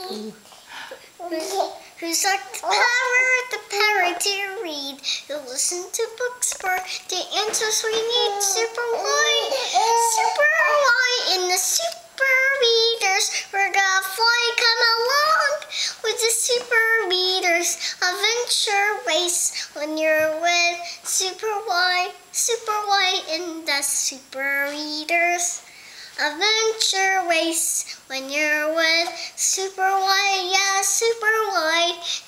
Who's got the power to read, who listen to books for the answers we need. Super white in the super readers. We're gonna fly, come along with the super readers. Adventure race when you're with super white in the super readers. Adventure race when you're with super white, yeah, super white.